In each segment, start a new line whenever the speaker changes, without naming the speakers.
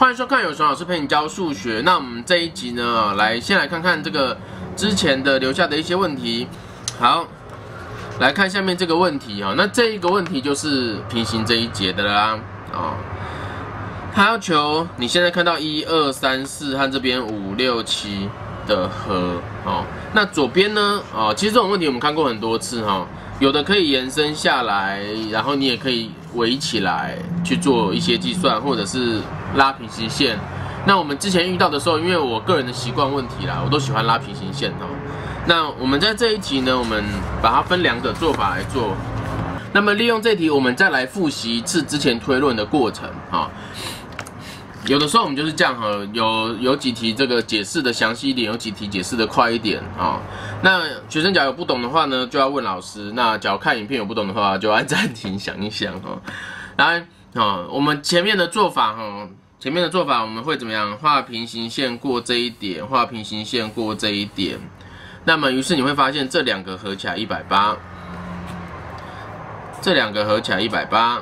欢迎收看有熊老师陪你教数学。那我们这一集呢，先来看看这个之前的留下的一些问题。好，来看下面这个问题哈。那这一个问题就是平行这一节的啦。他要求你现在看到1、2、3、4和这边5、6、7的和那左边呢其实这种问题我们看过很多次有的可以延伸下来，然后你也可以围起来去做一些计算，或者是拉平行线。那我们之前遇到的时候，因为我个人的习惯问题啦，我都喜欢拉平行线那我们在这一集呢，我们把它分2个做法来做。那么利用这题，我们再来复习一次之前推论的过程有的时候我们就是这样有几题这个解释的详细一点，有几题解释的快一点那学生假如有不懂的话呢，就要问老师；那假如看影片有不懂的话，就按暂停想一想来我们前面的做法我们会怎么样？画平行线过这一点，画平行线过这一点。那么于是你会发现这2个合起来180，这2个合起来180。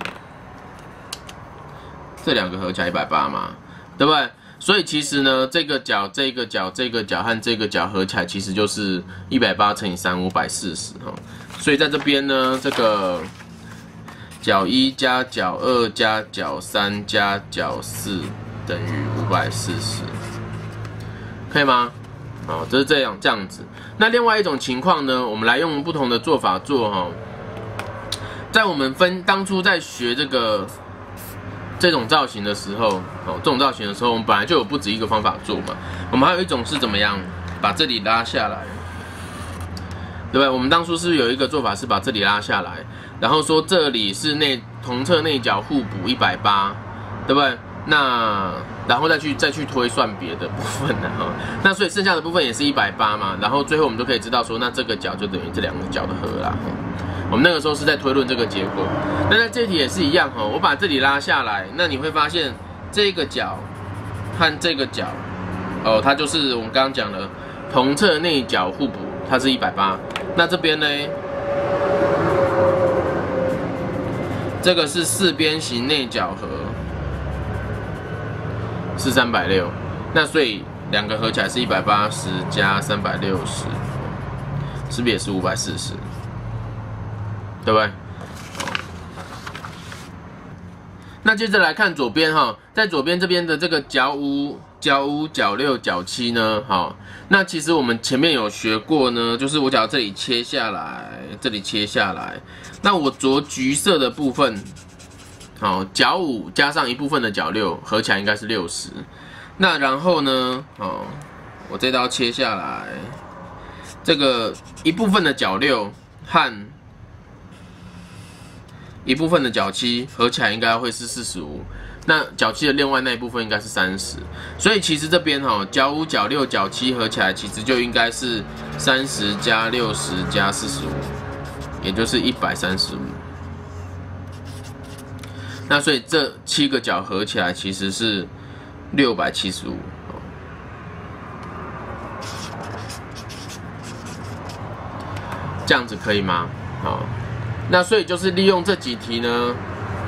这2个合起来180嘛，对不对？所以其实呢，这个角、这个角、这个角和这个角合起来，其实就是180乘以3 540所以在这边呢，这个角1加角2加角3加角4等于540，可以吗？这是这样子。那另外一种情况呢，我们来用不同的做法做在我们当初在学这种造型的时候，我们本来就有不止一个方法做嘛。我们还有一种是怎么样，把这里拉下来，对不对？我们当初是不是有一个做法是把这里拉下来，然后说这里是同侧内角互补180，对不对？那然后再去推算别的部分那所以剩下的部分也是180嘛。然后最后我们就可以知道说，那这个角就等于这2个角的和啦。我们那个时候是在推论这个结果。那在这题也是一样我把这里拉下来，那你会发现这个角和这个角它就是我们刚刚讲的同侧内角互补，它是180。那这边呢，这个是4边形内角和，是360。那所以2个合起来是180加360，是不是也是540？对不对？那接着来看左边在左边这边的这个角5、角6、角7呢，那其实我们前面有学过呢，就是我只要这里切下来，这里切下来，那我着橘色的部分，角5加上一部分的角6，合起来应该是60。那然后呢，我这刀切下来，这个一部分的角6和一部分的角7合起来应该会是45，那角7的另外那一部分应该是30，所以其实这边角5、角6、角7合起来其实就应该是30加60加45，也就是135。那所以这7个角合起来其实是675。这样子可以吗？那所以就是利用这几题呢，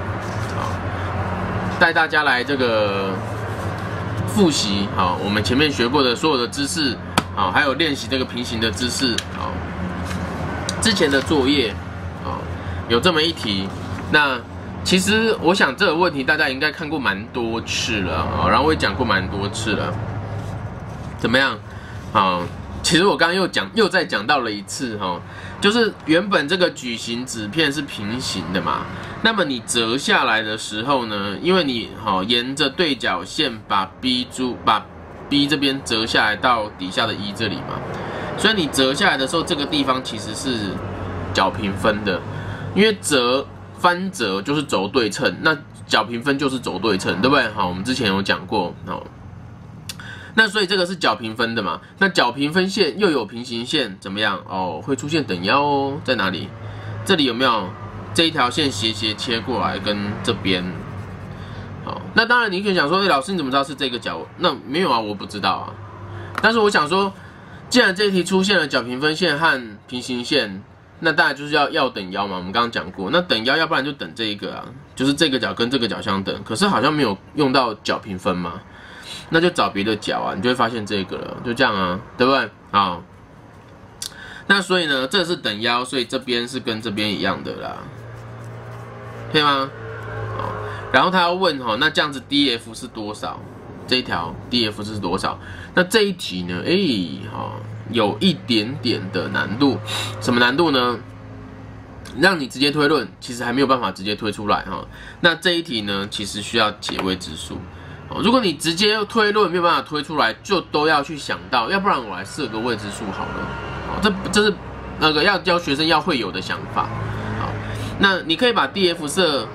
带大家来这个复习我们前面学过的所有的知识还有练习这个平行的知识之前的作业有这么一题。那其实我想这个问题大家应该看过蛮多次了然后我也讲过蛮多次了，怎么样？其实我刚刚又再讲到了一次就是原本这个矩形纸片是平行的嘛，那么你折下来的时候呢，因为你沿着对角线把 B 这边折下来到底下的1这里嘛，所以你折下来的时候，这个地方其实是角平分的，因为翻折就是轴对称，那角平分就是轴对称，对不对？我们之前有讲过那所以这个是角平分的嘛？那角平分线又有平行线，怎么样？会出现等腰在哪里？这里有没有这一条线斜切过来跟这边？那当然你可以想说，老师你怎么知道是这个角？那没有我不知道但是我想说，既然这一题出现了角平分线和平行线， 那当然就是要等腰嘛，我们刚刚讲过，那等腰要不然就等这一个啊，就是这个角跟这个角相等，可是好像没有用到角平分嘛，那就找别的角啊，你就会发现这个了，就这样啊，对不对？好，那所以呢，这是等腰，所以这边是跟这边一样的啦，可以吗？好，然后他要问哈，那这样子 DF 是多少？这一条 DF 是多少？那这一题呢？有一点点的难度，什么难度呢？让你直接推论，其实还没有办法直接推出来哈。那这一题呢，其实需要解未知数。如果你直接推论没有办法推出来，就都要去想到，要不然我来设个未知数好了。这是那个要教学生要会有的想法。好，那你可以把 DF 设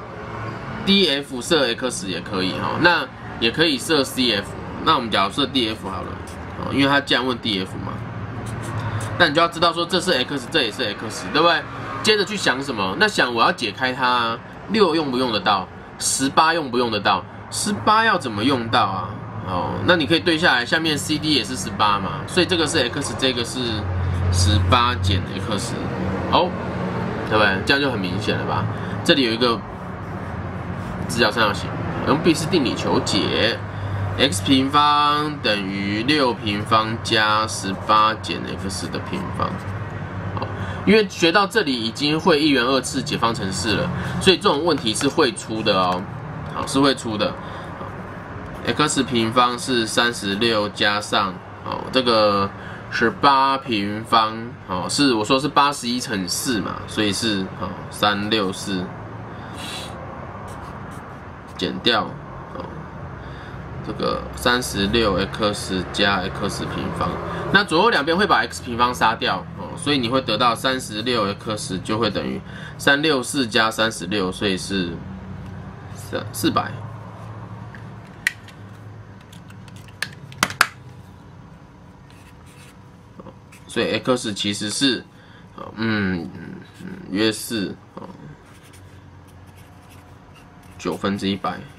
X 也可以哈，那也可以设 CF。那我们假如设 DF 好了，因为他既然问 DF 嘛。那你就要知道说这是 x， 这也是 x， 对不对？接着去想什么？那想我要解开它，6用不用得到？18用不用得到？18要怎么用到啊？那你可以对下来，下面 CD 也是18嘛，所以这个是 x， 这个是18减 x， 对不对？这样就很明显了吧？这里有一个直角三角形，用毕氏定理求解。x 平方等于6平方加18减 x 的平方。好，因为学到这里已经会1元2次解方程式了，所以这种问题是会出的哦。好，是会出的。x 平方是36加上这个18平方，是我说是81乘4嘛，所以是364减掉。这个36x 加 x 平方，那左右两边会把 x 平方杀掉所以你会得到36x 就会等于364加36，所以是400。所以 x 其实是约是1/9。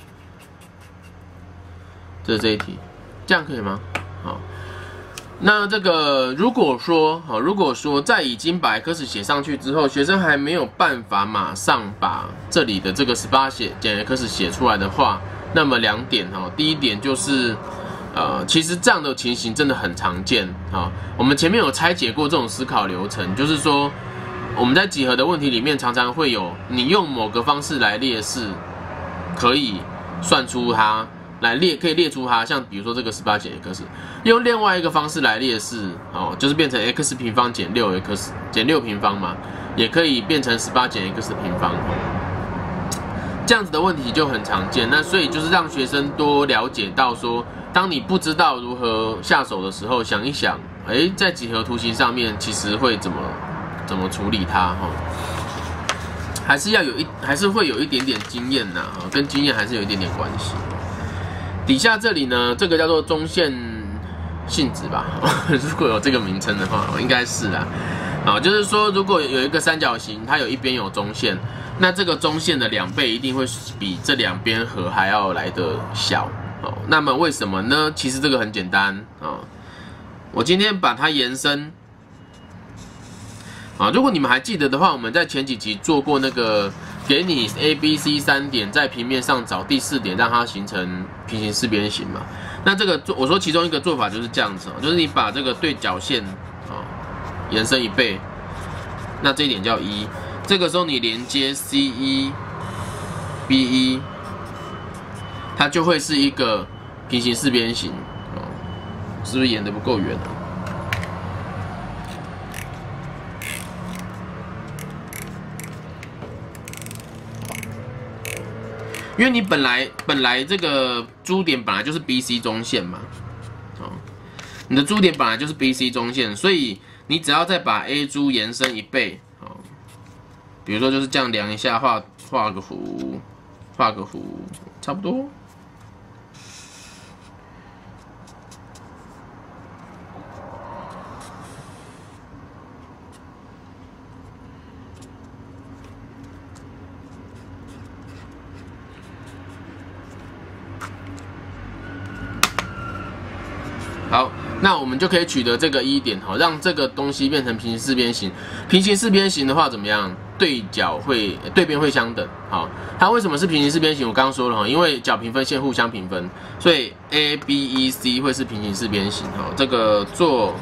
这是这一题，这样可以吗？好，那这个如果说在已经把 x 写上去之后，学生还没有办法马上把这里的这个18减 x 写出来的话，那么2点第一点就是其实这样的情形真的很常见我们前面有拆解过这种思考流程，就是说我们在几何的问题里面常常会有你用某个方式来列式，可以算出它。可以列出它，像比如说这个18减 x， 用另外一个方式来列式就是变成 x 平方减 6x 减6平方嘛，也可以变成18减 x 平方这样子的问题就很常见。那所以就是让学生多了解到说，当你不知道如何下手的时候，想一想，在几何图形上面其实会怎么处理它还是会有一点点经验呐跟经验还是有一点点关系。底下这里呢，这个叫做中线性质吧，如果有这个名称的话，应该是啦。就是说，如果有一个三角形，它有一边有中线，那这个中线的2倍一定会比这2边和还要来得小。那么为什么呢？其实这个很简单我今天把它延伸如果你们还记得的话，我们在前几集做过那个。给你 A、B、C 3点，在平面上找第4点，让它形成平行四边形嘛。那这个我说其中一个做法就是这样子就是你把这个对角线延伸1倍，那这一点叫1。这个时候你连接 C1、B1， 它就会是一个平行四边形是不是演得不够远因为你本来这个珠点本来就是 BC 中线嘛，你的珠点本来就是 BC 中线，所以你只要再把 A 珠延伸1倍，比如说就是这样量一下，画个弧，差不多。 好，那我们就可以取得这个1点，好，让这个东西变成平行四边形。平行四边形的话怎么样？对边会相等。好，它为什么是平行四边形？我刚刚说了哈，因为角平分线互相平分，所以 A、B、E、C 会是平行四边形。哈，这个做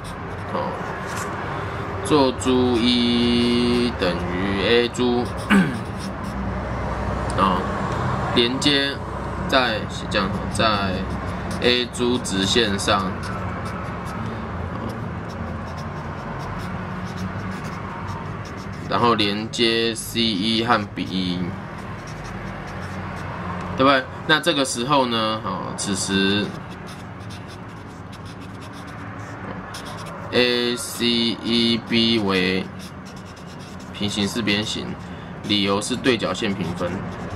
珠1等于 A 珠连接在这样在 A 珠直线上。然后连接 C1 和 B1， 对不对？那这个时候呢，此时 ACEB 为平行四边形，理由是对角线平分。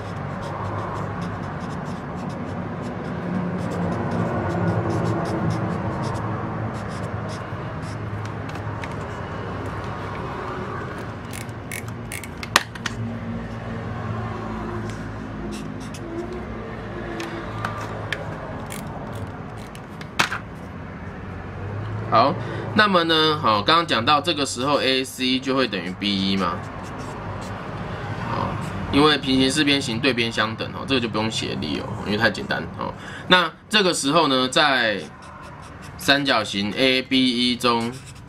好，那么呢，好，刚刚讲到这个时候 AC 就会等于 B1 嘛，好，因为平行四边形对边相等哦，这个就不用写理由，因为太简单哦。那这个时候呢，在三角形 ABE 中，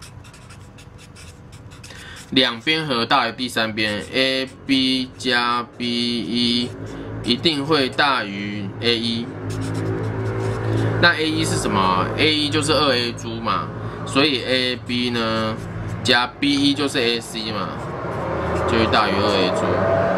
两边和大于第三边 ，AB 加 BE 一定会大于 A1。那 A1 是什么 ？A1 就是2A 珠嘛，所以 AB 呢加 BE 就是 AC 嘛，就会大于2A 珠。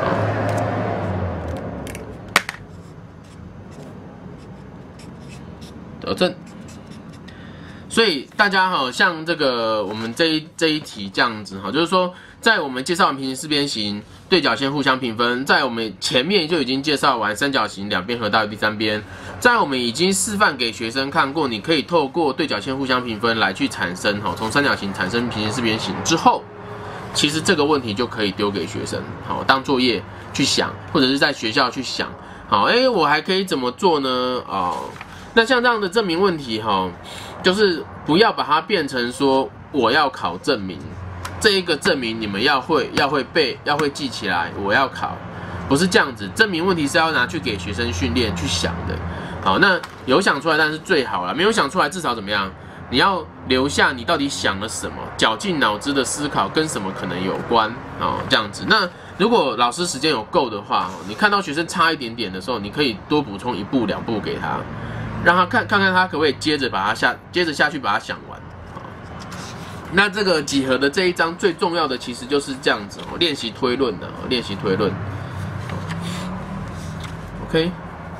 得正。所以大家像这个我们这一题这样子就是说，在我们介绍完平行四边形对角线互相平分，在我们前面就已经介绍完三角形两边和大于第三边，在我们已经示范给学生看过，你可以透过对角线互相平分来去产生从三角形产生平行四边形之后，其实这个问题就可以丢给学生当作业去想，或者是在学校去想我还可以怎么做呢？那像这样的证明问题就是不要把它变成说我要考证明，这一个证明你们要会背，要会记起来，我要考，不是这样子。证明问题是要拿去给学生训练去想的。好，那有想出来当然是最好了，没有想出来至少怎么样？你要留下你到底想了什么，绞尽脑汁的思考跟什么可能有关这样子。那如果老师时间有够的话你看到学生差一点点的时候，你可以多补充1步2步给他。让他看看他可不可以接着下去把它想完。那这个几何的这一章最重要的其实就是这样子练习推论的练习推论。OK，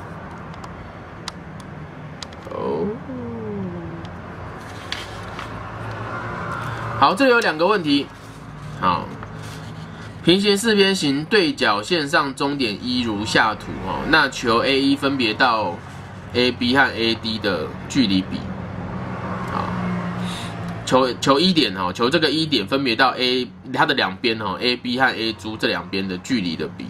好，这里有2个问题。好，平行四边形对角线上终点1如下图那求 A1 分别到AB 和 AD 的距离比，求1点求这个1点分别到 A 它的两边AB 和 A 珠这两边的距离的比。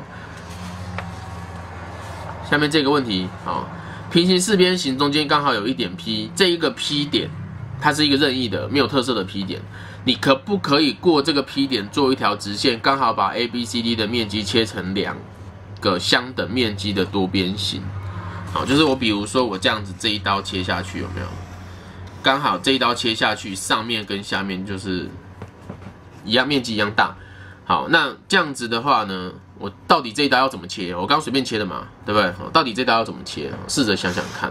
下面这个问题平行四边形中间刚好有1点 P， 这一个 P 点它是一个任意的没有特色的 P 点，你可不可以过这个 P 点做一条直线，刚好把 ABCD 的面积切成2个相等面积的多边形？就是我比如说我这样子这一刀切下去有没有？刚好这一刀切下去，上面跟下面就是一样面积一样大。好，那这样子的话呢，我到底这一刀要怎么切？我刚随便切的嘛，对不对？到底这一刀要怎么切？试着想想看。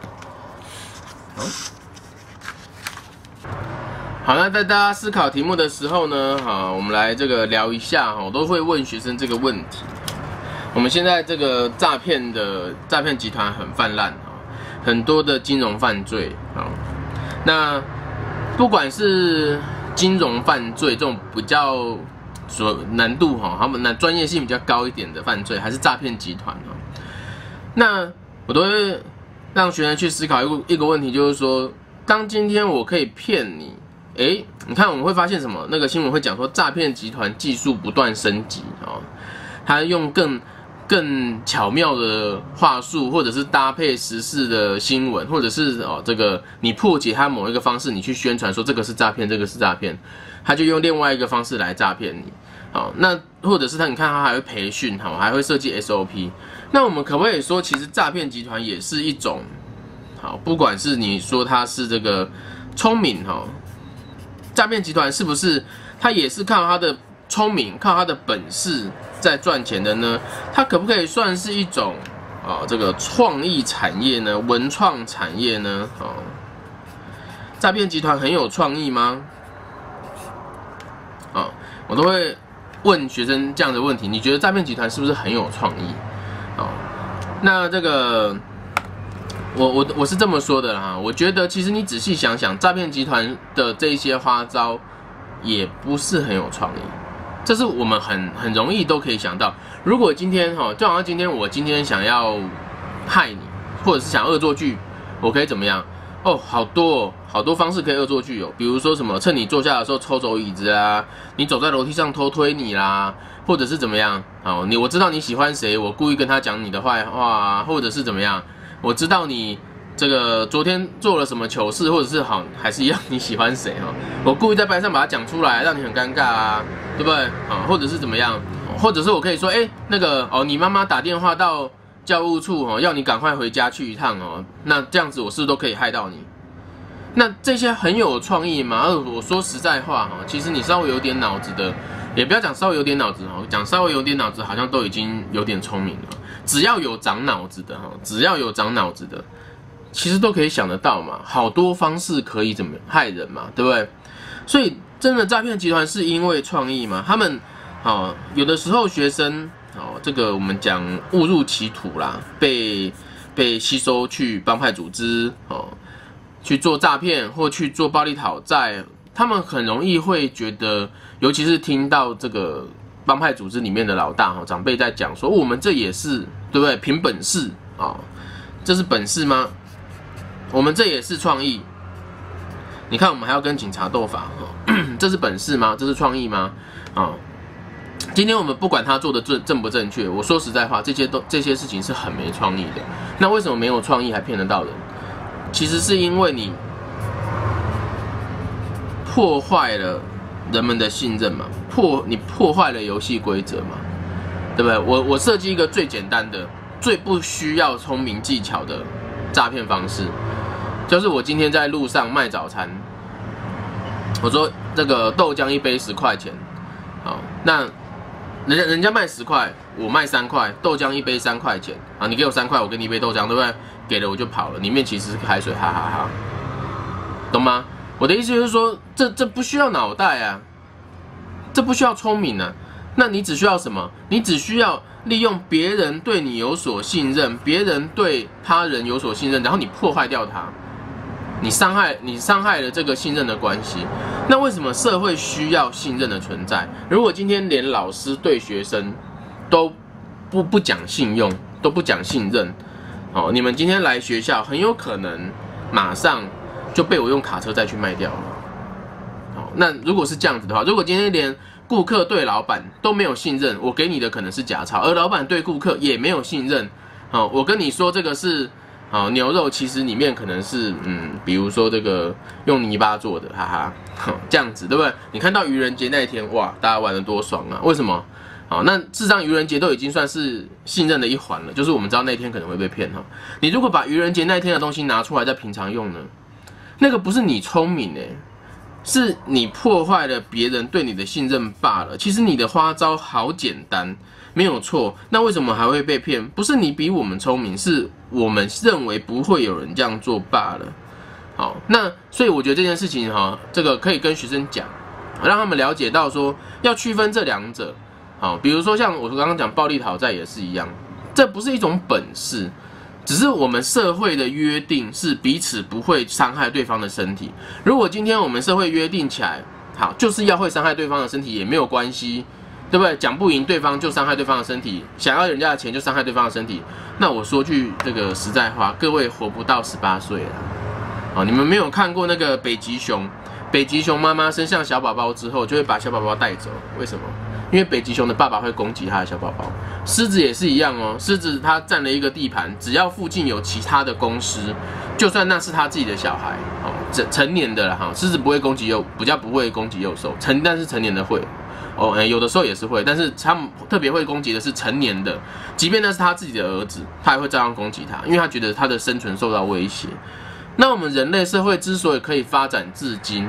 好，那在大家思考题目的时候呢，我们来这个聊一下我都会问学生这个问题。我们现在这个诈骗集团很泛滥很多的金融犯罪那不管是金融犯罪这种比较难度他们专业性比较高一点的犯罪，还是诈骗集团那我都会让学生去思考一个问题，就是说，当今天我可以骗你，你看我们会发现什么？那个新闻会讲说，诈骗集团技术不断升级他用更更巧妙的话术，或者是搭配时事的新闻，或者是这个你破解它某一个方式，你去宣传说这个是诈骗，这个是诈骗，他就用另外一个方式来诈骗你。好，那或者是你看他还会培训，好，还会设计 SOP。那我们可不可以说，其实诈骗集团也是一种，好，不管是你说他是这个聪明哈，诈骗集团是不是他也是靠他的聪明、靠他的本事在赚钱的呢？它可不可以算是一种这个创意产业呢？文创产业呢？诈骗集团很有创意吗？我都会问学生这样的问题：你觉得诈骗集团是不是很有创意？那这个我是这么说的啦，我觉得其实你仔细想想，诈骗集团的这些花招也不是很有创意。这是我们很容易都可以想到。如果今天就好像我今天想要害你，或者是想恶作剧，我可以怎么样？好多方式可以恶作剧比如说什么趁你坐下的时候抽走椅子啊，你走在楼梯上偷推你啦，或者是怎么样？我知道你喜欢谁，我故意跟他讲你的坏话，或者是怎么样？我知道你这个昨天做了什么糗事，或者是还是一样你喜欢谁我故意在班上把它讲出来，让你很尴尬啊，对不对？或者是怎么样？或者是我可以说，那个你妈妈打电话到教务处要你赶快回家去一趟那这样子我是不是都可以害到你？那这些很有创意吗？我说实在话其实你稍微有点脑子的，也不要讲稍微有点脑子讲稍微有点脑子好像都已经有点聪明了。只要有长脑子的其实都可以想得到嘛，好多方式可以怎么害人嘛，对不对？所以真的诈骗集团是因为创意吗？他们有的时候学生这个我们讲误入歧途啦，被吸收去帮派组织去做诈骗或去做暴力讨债，他们很容易会觉得，尤其是听到这个帮派组织里面的老大长辈在讲说，我们这也是对不对？凭本事这是本事吗？我们这也是创意。你看，我们还要跟警察斗法这是本事吗？这是创意吗？今天我们不管他做的正不正确，我说实在话，这些事情是很没创意的。那为什么没有创意还骗得到人？其实是因为你破坏了人们的信任嘛，你破坏了游戏规则嘛，对不对？我设计一个最简单的、最不需要聪明技巧的诈骗方式，就是我今天在路上卖早餐，我说这个豆浆一杯10块钱，那人家卖10块，我卖3块，豆浆一杯3块钱你给我3块，我给你一杯豆浆，对不对？给了我就跑了，里面其实是开水，哈哈哈，懂吗？我的意思就是说，这不需要脑袋啊，这不需要聪明啊，那你只需要什么？你只需要利用别人对你有所信任，别人对他人有所信任，然后你破坏掉他，你伤害了这个信任的关系。那为什么社会需要信任的存在？如果今天连老师对学生都不讲信用，都不讲信任，你们今天来学校很有可能马上就被我用卡车再去卖掉了。那如果是这样子的话，如果今天连顾客对老板都没有信任，我给你的可能是假钞，而老板对顾客也没有信任，我跟你说这个是牛肉，其实里面可能是比如说这个用泥巴做的，哈哈，这样子对不对？你看到愚人节那一天，哇，大家玩得多爽啊！为什么？那事实上愚人节都已经算是信任的一环了，就是我们知道那天可能会被骗你如果把愚人节那天的东西拿出来在平常用呢，那个不是你聪明是你破坏了别人对你的信任罢了。其实你的花招好简单，没有错。那为什么还会被骗？不是你比我们聪明，是我们认为不会有人这样做罢了。好，那所以我觉得这件事情这个可以跟学生讲，让他们了解到说要区分这两者。比如说像我刚刚讲暴力讨债也是一样，这不是一种本事，只是我们社会的约定是彼此不会伤害对方的身体。如果今天我们社会约定起来，好，就是要会伤害对方的身体也没有关系，对不对？讲不赢对方就伤害对方的身体，想要人家的钱就伤害对方的身体。那我说句这个实在话，各位活不到18岁了。你们没有看过那个北极熊妈妈生下小宝宝之后就会把小宝宝带走，为什么？ 因为北极熊的爸爸会攻击他的小宝宝。狮子也是一样哦，狮子它占了一个地盘，只要附近有其他的公狮，就算那是他自己的小孩，成年的了哈，狮子不会攻击比较不会攻击幼兽，但是成年的会。有的时候也是会，但是他们特别会攻击的是成年的，即便那是他自己的儿子，他也会照样攻击他，因为他觉得他的生存受到威胁。那我们人类社会之所以可以发展至今，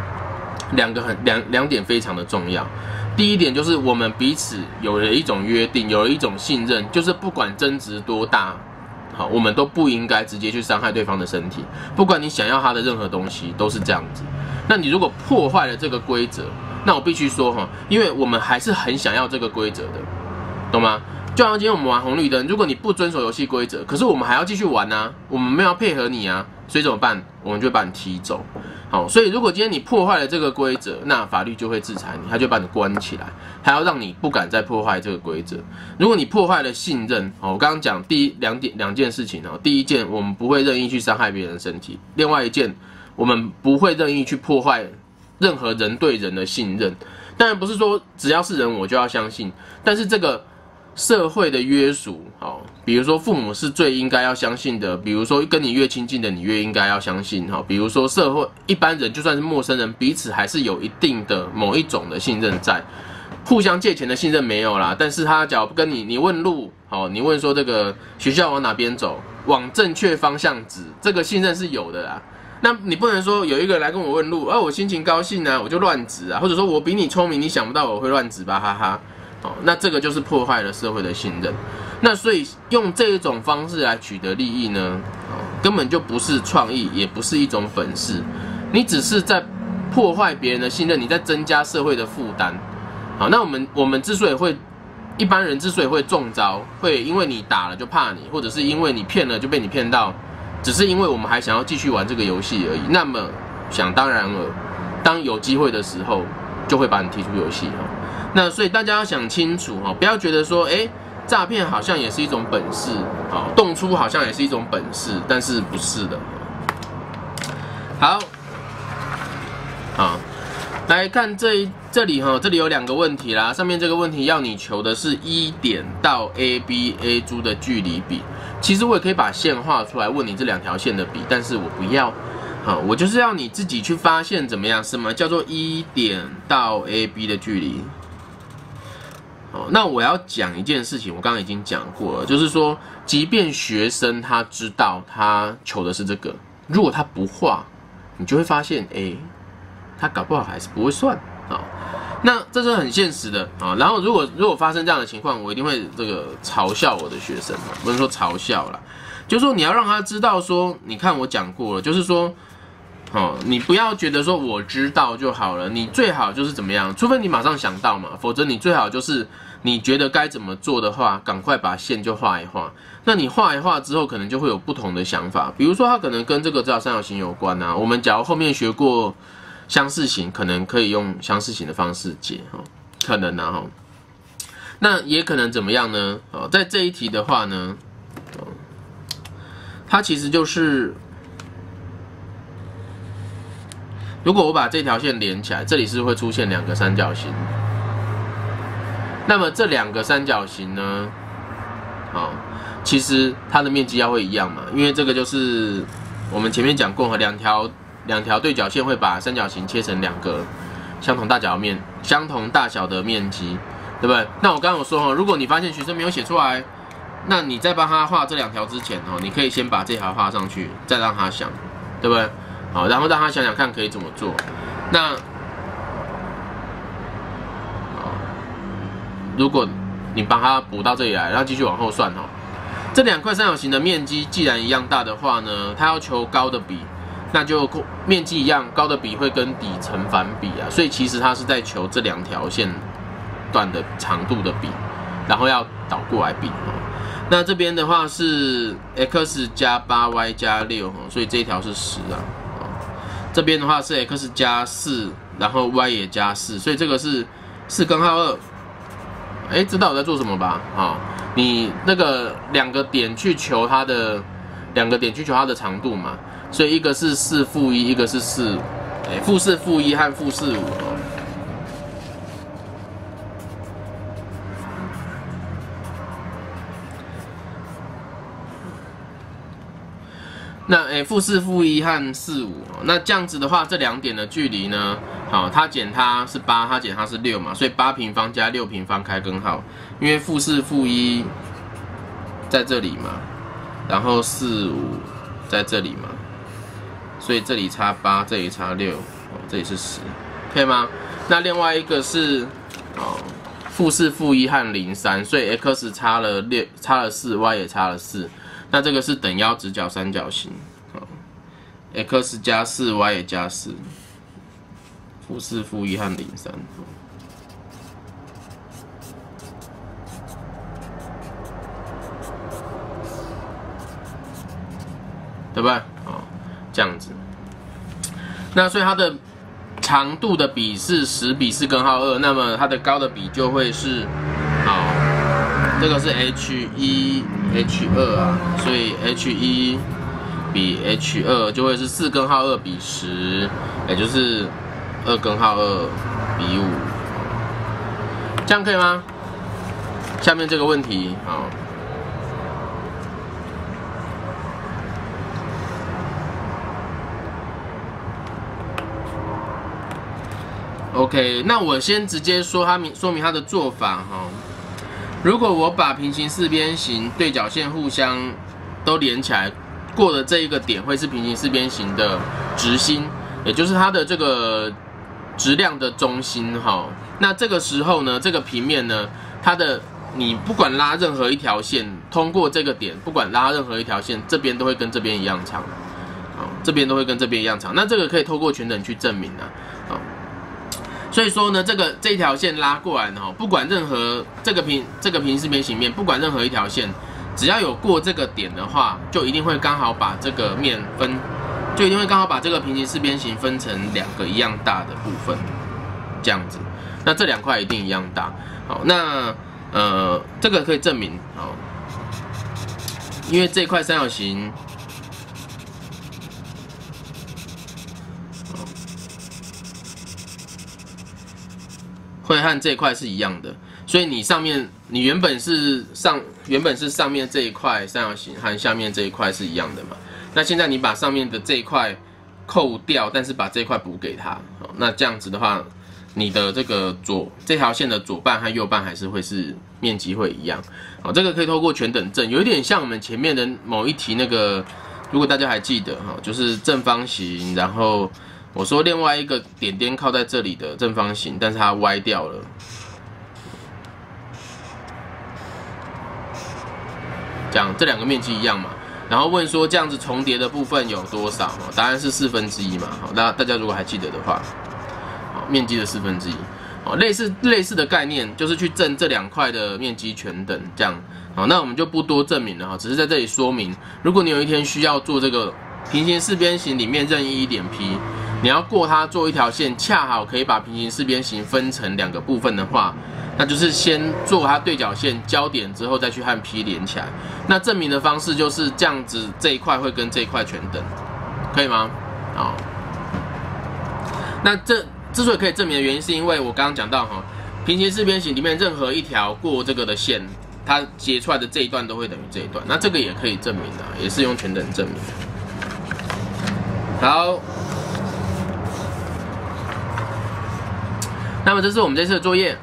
两点非常的重要。第一点就是我们彼此有了一种约定，有了一种信任，就是不管争执多大，好，我们都不应该直接去伤害对方的身体，不管你想要他的任何东西，都是这样子。那你如果破坏了这个规则，那我必须说哈，因为我们还是很想要这个规则的，懂吗？就好像今天我们玩红绿灯，如果你不遵守游戏规则，可是我们还要继续玩啊，我们没有要配合你啊，所以怎么办？我们就把你踢走。好，所以如果今天你破坏了这个规则，那法律就会制裁你，他就把你关起来，还要让你不敢再破坏这个规则。如果你破坏了信任，我刚刚讲两件事情哦，第一件我们不会任意去伤害别人的身体，另外一件我们不会任意去破坏任何人对人的信任。当然不是说只要是人我就要相信，但是这个社会的约束，好，比如说父母是最应该要相信的，比如说跟你越亲近的你越应该要相信，好，比如说社会一般人就算是陌生人，彼此还是有一定的某一种的信任在，互相借钱的信任没有啦，但是他假如跟你问路，好，你问说这个学校往哪边走，往正确方向指，这个信任是有的啦。那你不能说有一个人来跟我问路，我心情高兴啊，我就乱指啊，或者说我比你聪明，你想不到我会乱指吧，哈哈。那这个就是破坏了社会的信任。那所以用这一种方式来取得利益呢，根本就不是创意，也不是一种本事，你只是在破坏别人的信任，你在增加社会的负担。好，那我们之所以会一般人之所以会中招，会因为你打了就怕你，或者是因为你骗了就被你骗到，只是因为我们还想要继续玩这个游戏而已。那么想当然了，当有机会的时候，就会把你踢出游戏。那所以大家要想清楚哈，不要觉得说，诈骗好像也是一种本事，动粗好像也是一种本事，但是不是的。好，来看这里哈，这里有2个问题啦。上面这个问题要你求的是1点到 A珠的距离比，其实我也可以把线画出来问你这2条线的比，但是我不要。好，我就是要你自己去发现怎么样，什么叫做1点到 AB 的距离。那我要讲一件事情，我刚刚已经讲过了，就是说，即便学生他知道他求的是这个，如果他不画，你就会发现，他搞不好还是不会算啊。那这是很现实的啊。然后如果发生这样的情况，我一定会这个嘲笑我的学生，不能说嘲笑啦，就是说你要让他知道说，你看我讲过了，就是说。你不要觉得说我知道就好了，你最好就是怎么样？除非你马上想到嘛，否则你最好就是你觉得该怎么做的话，赶快把线就画一画。那你画一画之后，可能就会有不同的想法。比如说，它可能跟这个直角三角形有关啊。我们假如后面学过相似形，可能可以用相似形的方式解可能啊那也可能怎么样呢？在这一题的话呢，它其实就是。如果我把这条线连起来，这里是会出现2个三角形。那么这2个三角形呢，其实它的面积要会一样嘛，因为这个就是我们前面讲过，两条对角线会把三角形切成2个相同大小的面积，对不对？那我刚刚有说如果你发现学生没有写出来，那你在帮他画这2条之前你可以先把这条画上去，再让他想，对不对？好，然后让他想想看可以怎么做。那，如果你帮他补到这里来，然后继续往后算这2块三角形的面积既然一样大的话呢，他要求高的比，那就面积一样，高的比会跟底成反比啊。所以其实他是在求这2条线段的长度的比，然后要倒过来比那这边的话是 x 加 8y 加6所以这一条是10啊。这边的话是 x 加4，然后 y 也加4，所以这个是4根号2。知道我在做什么吧？你那个2个点去求它的长度嘛，所以一个是4负1，一个是4，负4负1和负4 5 那-4、-1和4、5，那这样子的话，这两点的距离呢，好，它减它是8，它减它是6嘛，所以8平方加6平方开根号，因为-4、-1在这里嘛，然后4、5在这里嘛，所以这里差8，这里差6，这里是10，可以吗？那另外一个是-4、-1和0、3，所以 x 差了4，y 也差了4。那这个是等腰直角三角形，x 加4 ，y 也加4，-4、-1和0、3，对不对？这样子。那所以它的长度的比是10比4根号2，那么它的高的比就会是这个是 h1 啊，所以 h1 比 h2 就会是4根号2比10，也就是2根号2比5，这样可以吗？下面这个问题OK， 那我先直接说说明它的做法如果我把平行四边形对角线互相都连起来，过的这一个点会是平行四边形的直心，也就是它的这个质量的中心那这个时候呢，这个平面呢，你不管拉任何一条线，通过这个点，不管拉任何一条线，这边都会跟这边一样长，这边都会跟这边一样长。那这个可以透过全等去证明所以说呢，这条线拉过来呢，不管任何这个平行四边形面，不管任何一条线，只要有过这个点的话，就一定会刚好把这个面就一定会刚好把这个平行四边形分成2个一样大的部分，这样子。那这2块一定一样大。好，那这个可以证明因为这块三角形。会和这一块是一样的，所以你原本是上面这一块三角形和下面这一块是一样的嘛？那现在你把上面的这一块扣掉，但是把这一块补给它，那这样子的话，你的这条线的左半和右半还是会是面积会一样。这个可以透过全等证，有一点像我们前面的某一题那个，如果大家还记得就是正方形，然后。我说另外一个点点靠在这里的正方形，但是它歪掉了。这样这2个面积一样嘛？然后问说这样子重叠的部分有多少？答案是1/4嘛。好，那大家如果还记得的话，面积的1/4。类似的概念就是去证这2块的面积全等，这样。好，那我们就不多证明了只是在这里说明，如果你有一天需要做这个平行四边形里面任意一点 P。你要过它做一条线，恰好可以把平行四边形分成2个部分的话，那就是先做它对角线交点之后，再去和 P 连起来。那证明的方式就是这样子，这一块会跟这一块全等，可以吗？那之所以可以证明的原因，是因为我刚刚讲到平行四边形里面任何一条过这个的线，它截出来的这一段都会等于这一段。那这个也可以证明也是用全等证明。好。那么这是我们这次的作业。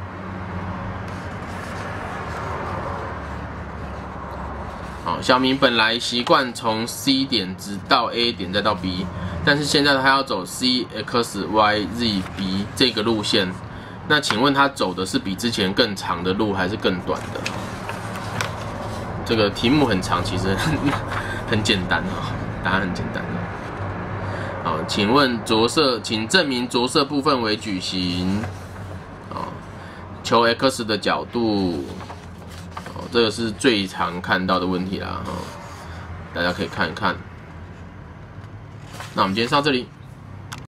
小明本来习惯从 C 点直到 A 点再到 B， 但是现在他要走 C X Y Z B 这个路线。那请问他走的是比之前更长的路还是更短的？这个题目很长，其实很简单答案很简单请问请证明着色部分为矩形。求 x 的角度。这个是最常看到的问题啦大家可以看一看。那我们今天上到这里。